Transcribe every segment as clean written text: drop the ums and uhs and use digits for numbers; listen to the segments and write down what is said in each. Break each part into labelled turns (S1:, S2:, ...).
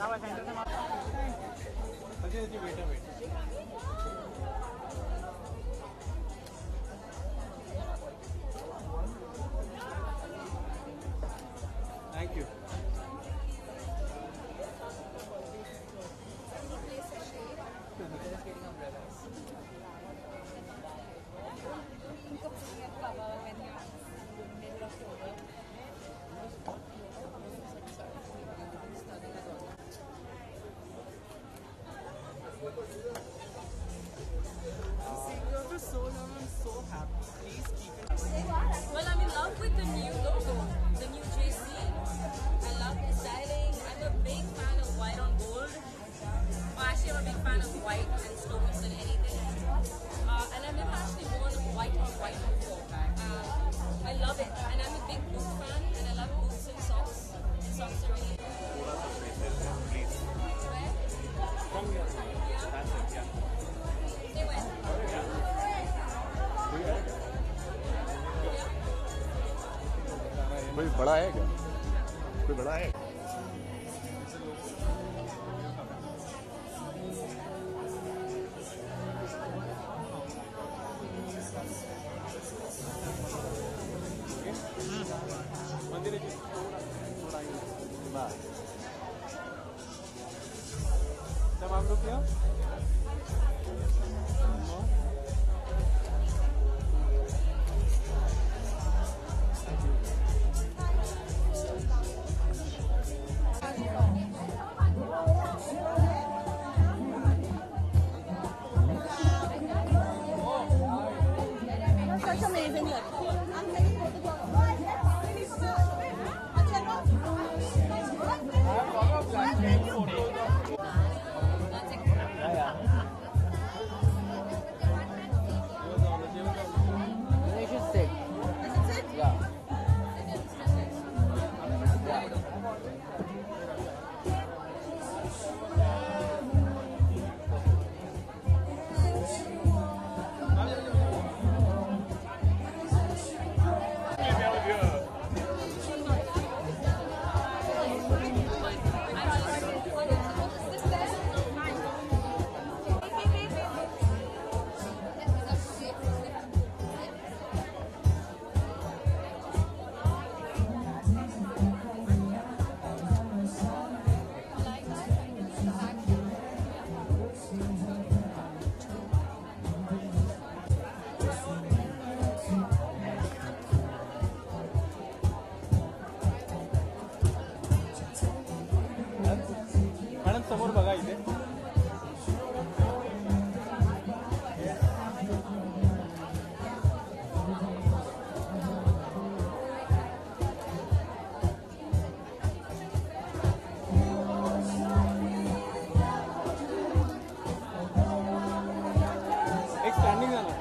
S1: Thank you.
S2: Well, I'm in love with the new logo, the new JC. I love the styling. I'm a big fan of white on gold. Actually, I'm a big fan of white and stones and anything. And I've never actually worn white on white before. I love it. And I'm a big boot fan, and I love boots and socks. And socks are really
S1: Please.
S2: where?
S1: Come here.
S2: Yeah.
S1: That's it, yeah.
S2: They went.
S3: कोई बड़ा है क्या? कोई बड़ा है?
S1: मंदिर जी थोड़ा जब आप लोग क्या
S2: Such amazing look. I'm taking photos.
S1: Madam समोर बघा इथे एक स्टँडिंग झाला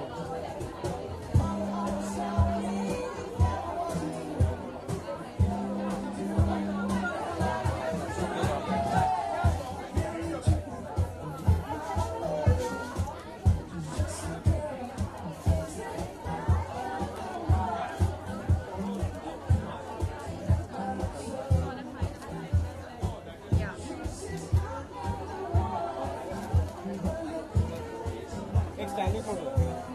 S1: एक स्टँडिंग फोटो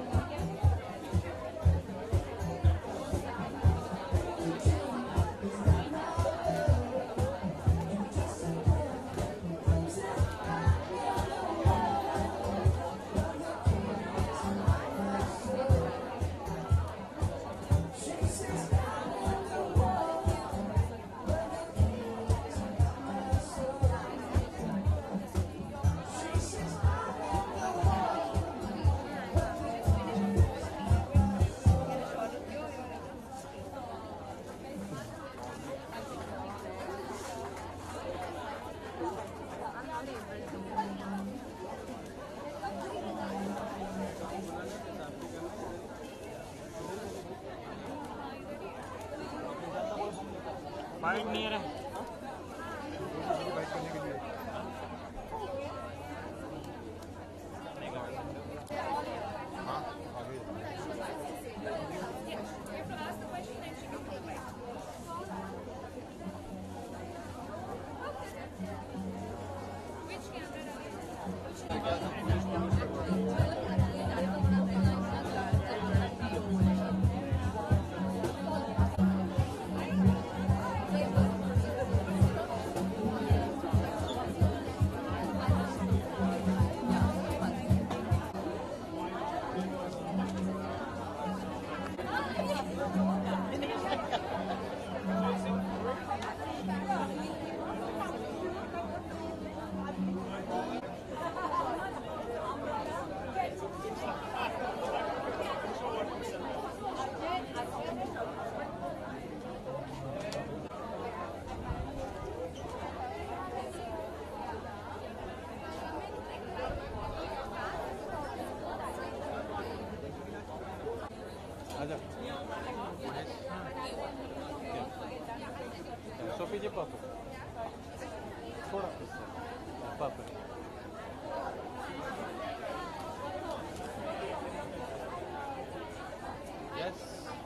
S4: बाइक नहीं है
S1: आजा सोफी जी पापा थोड़ा पापा यस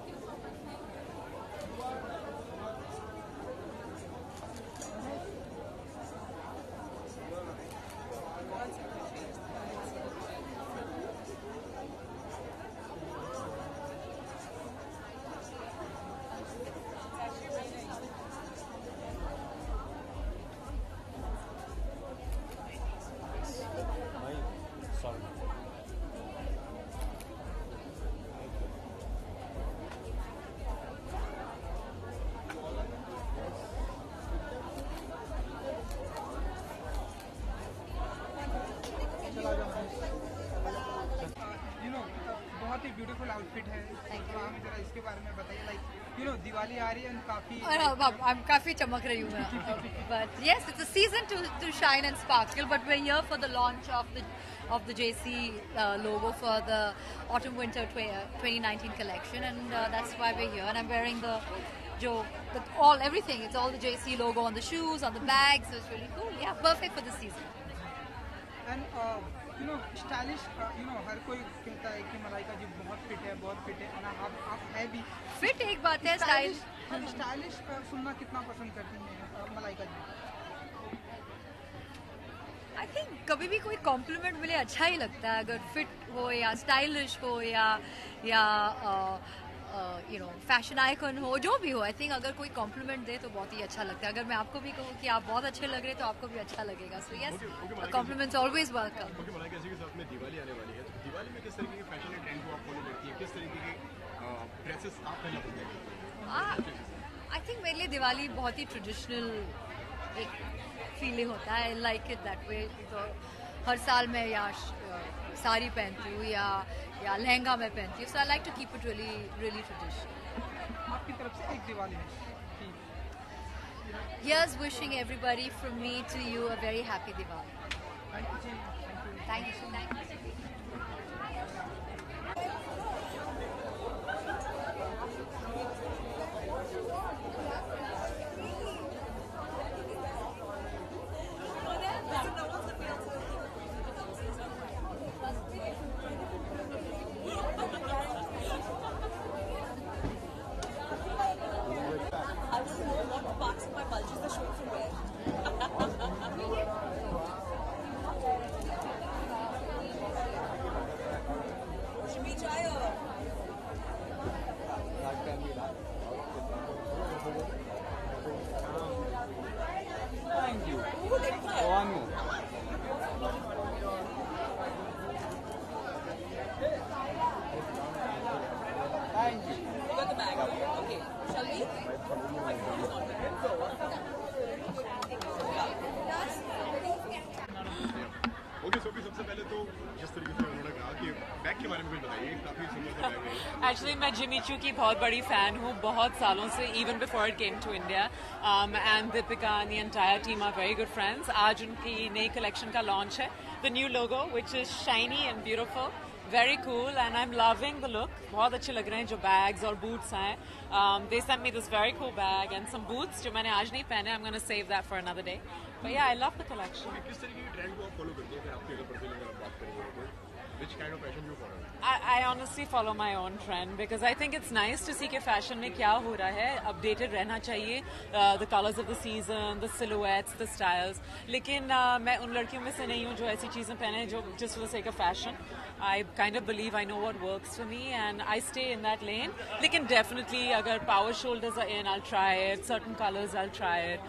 S5: बहुत ही ब्यूटीफुल आउटफिट है। तो आप जरा इसके बारे में बताइए, लाइक दिवाली आ रही है, काफी
S6: I'm काफी चमक रही हूँ मैं. But yes, it's a season to shine and sparkle. But we're here for the launch of the JC logo for the autumn winter 2019 collection, and that's why we're here. And I'm wearing everything. It's all the JC logo on the shoes, on the bags. So it's really cool. Yeah, perfect for the season.
S5: And stylish हर कोई कहता है कि मलाइका जी बहुत fit है ना, आप है भी
S6: फिट एक बात है,
S5: स्टाइलिश सुनना कितना पसंद करती हैं मलाइका जी?
S6: आई थिंक कभी भी कोई कॉम्प्लीमेंट मिले अच्छा ही लगता है, अगर फिट हो या स्टाइलिश हो या फैशन आइकन हो, जो भी हो. आई थिंक अगर कोई कॉम्प्लीमेंट दे तो बहुत ही अच्छा लगता है. अगर मैं आपको भी कहूँ कि आप बहुत अच्छे लग रहे हैं तो आपको भी अच्छा लगेगा. So yes, compliments always welcome.
S3: क्योंकि मलाइका जी के साथ में दिवाली आने वाली है, तो दिवाली में किस तरीके के फैशन एंड ट्रेंड को आप फॉलो करती हैं, किस तरीके के ड्रेसेस आप पहनना पसंद करती हैं?
S6: आई थिंक मेरे लिए दिवाली बहुत ही ट्रेडिशनल एक फीलिंग होता है. I like it that way. तो हर साल मैं या साड़ी पहनती हूँ या लहंगा मैं पहनती हूँ. So I like to keep it really traditional.
S5: आपकी तरफ से एक Diwali
S6: Here's wishing everybody from me to you a very happy Diwali. Thank you.
S1: Thank you. One more. Thank you.
S2: You got the bag. Okay. Shall we?
S3: Okay Sophie, सबसे पहले तो जिस तरीके से उन्होंने कहा कि बैग के बारे में कुछ बताइए, काफी सुंदर सा बैग है.
S7: एक्चुअली मैं जिमी चू की बहुत बड़ी फ़ैन हूँ बहुत सालों से, even before it came to India. And Deepika and the entire team are very good friends. आज उनकी नई कलेक्शन का लॉन्च है, the new logo which is shiny and beautiful, very cool, and I am loving the look. बहुत अच्छे लग रहे हैं जो बैग्स और बूट्स हैं. They sent me this very cool bag and some boots जो मैंने आज नहीं पहने. I am gonna save that for another day. But yeah, I love the collection.
S3: किस तरीके के ट्रेंड को आप फॉलो करती हैं, अगर आपकी अगर पर्सनली बात करेंगे तो? Which kind of fashion you follow?
S7: I honestly follow my own trend because I think it's nice to see कि fashion में क्या हो रहा है, updated रहना चाहिए, the colors of the season, the silhouettes, the styles. लेकिन मैं उन लड़कियों में से नहीं हूँ जो ऐसी चीज़ें पहने जो just for the sake of fashion. I kind of believe I know what works for me and I stay in that lane. लेकिन definitely अगर power shoulders are in, I'll try it. Certain colors, I'll try it.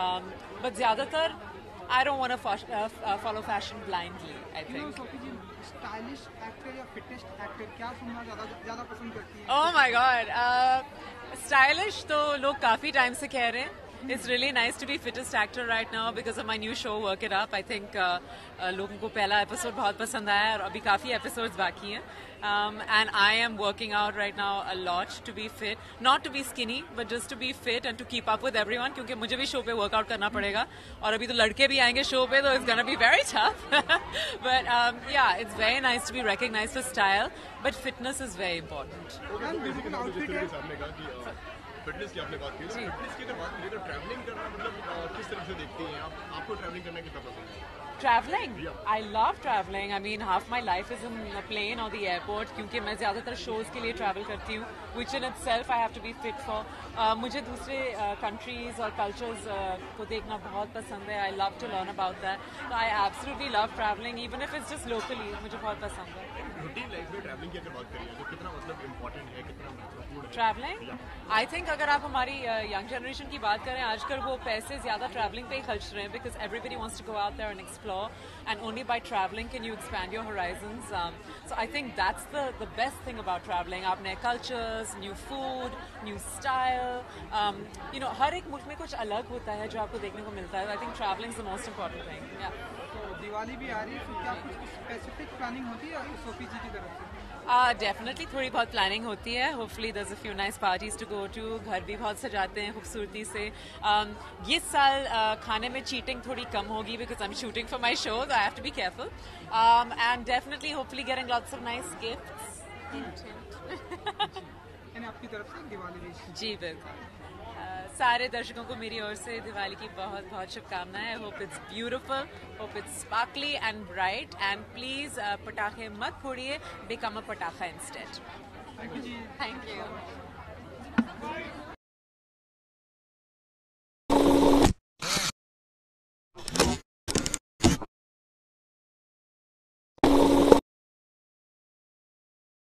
S7: But ज़्यादातर I don't want to follow fashion blindly, I think.
S5: Sophie ji, stylish actor या fittest actor क्या सुनना ज़्यादा पसंद करती हैं?
S7: Oh my God, stylish तो लोग काफी टाइम से कह रहे हैं. It's really nice to be fittest actor right now because of my new show Work It Up. I think लोगों को पहला एपिसोड बहुत पसंद आया और अभी काफी एपिसोड्स बाकी हैं. And I am working out right now a lot to be fit, not to be skinny, but just to be fit and to keep up with everyone. क्योंकि मुझे भी शो पे वर्कआउट करना पड़ेगा और अभी तो लड़के भी आएंगे शो पे, तो it's gonna be very tough. But yeah, it's very nice to be recognized for style, but fitness is very important.
S3: Basically outfit के सामने कहा कि फिटनेस की आपने बात की. फिटनेस की अगर बात करें तो ट्रैवलिंग करना मतलब किस तरह से देखती हैं आप? आपको ट्रैवलिंग करना कितना पसंद है?
S7: Traveling? I love traveling. I mean, half my life is in a plane or the airport क्योंकि मैं ज़्यादातर shows के लिए travel करती हूँ, which in itself I have to be fit for. मुझे दूसरे countries और cultures को देखना बहुत पसंद है. I love to learn about that. So I absolutely love traveling, even if it's just locally. मुझे बहुत पसंद है.
S3: रूटीन लाइफ में ट्रैवलिंग की अगर बात करें तो कितना मतलब इम्पोर्टेंट है, कितना महत्वपूर्ण है?
S7: Traveling? I think अगर आप हमारी young generation की बात करें, आजकल वो पैसे ज़्यादा traveling पे ही खर्च रहे हैं because everybody wants to go out there and explore, and only by traveling can you expand your horizons. So I think that's the best thing about traveling. आप नए cultures, new food, new style, you know, हर एक मुल्क में कुछ अलग होता है जो आपको देखने को मिलता है. I think traveling is the most important thing. Yeah.
S5: तो दिवाली भी आ रही है, तो क्या कुछ स्पेसिफिक प्लानिंग होती है सोफी जी की तरफ से?
S7: Definitely थोड़ी बहुत प्लानिंग होती है. Hopefully there's a few nice parties to go to. घर भी बहुत सजाते हैं खूबसूरती से. ये साल खाने में cheating थोड़ी कम होगी because I'm shooting for my show, so I have to be careful. And definitely hopefully getting lots of nice gifts.
S5: यानी आपकी तरफ से दिवाली भी?
S7: जी बिल्कुल. सारे दर्शकों को मेरी ओर से दिवाली की बहुत बहुत शुभकामनाएं. I hope it's beautiful, hope it's sparkly and bright, and please पटाखे मत फोड़िए, become a पटाखा instead.
S5: Thank you ji.
S7: Thank you.